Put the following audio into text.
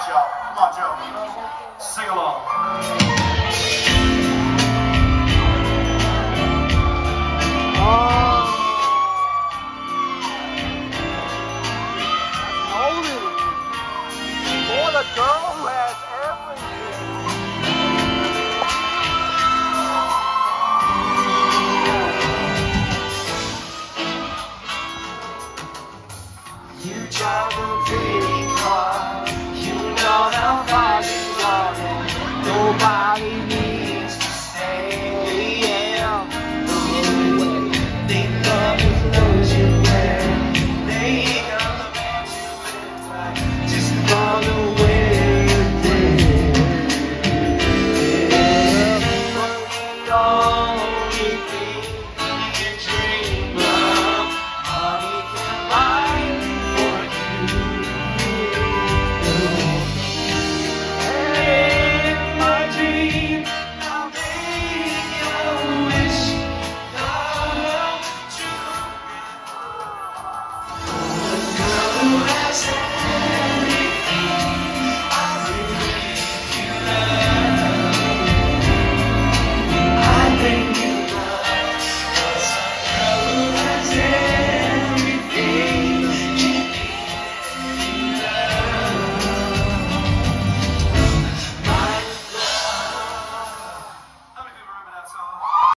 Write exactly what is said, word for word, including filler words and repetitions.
right, y'all. Come on, Joe. Sing along. Oh. Oldie. For the girl who has everything. You drive a pretty car. You know how far you are, and nobody needs to stay. Yeah, they love you, knows you well. They got the man to live by. Just run away with it. But the only thing you dream of, money can buy. Yes.